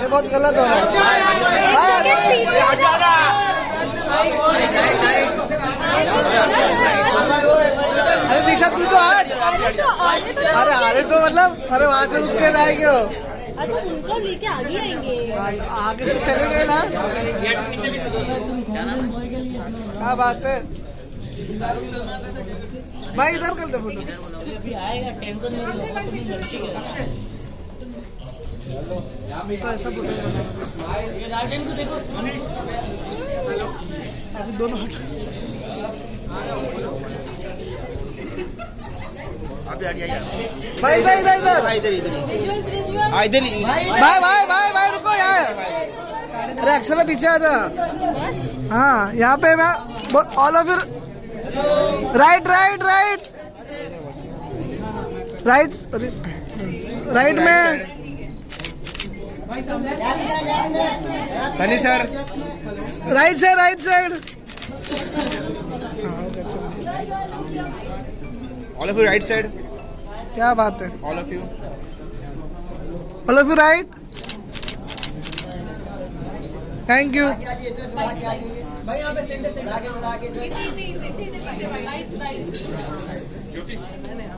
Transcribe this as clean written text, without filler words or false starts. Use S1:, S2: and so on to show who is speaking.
S1: यार बहुत गलत हो रहा अरे दिशा तू तो आज अरे तो मतलब अरे वहाँ से रुक के लाएंगे हो
S2: तो उनको लेके आगे आएंगे
S1: आगे से चले गए ना क्या बात है भाई इधर कर दे फोटो
S3: आएगा टेंशन
S1: ऐसा फोटो
S3: राजन को देखो
S1: अभी दोनों हट भाई इधर इधर इधर भाई रुको यार अरे अक्षरा पीछे आ जा हाँ यहाँ पे मैं ऑल ऑफ यू राइट में
S4: Sunny sir
S1: right side
S4: all of you right side
S1: क्या बात है
S4: all of you
S1: right thank you
S2: भाई यहाँ पे सेंटर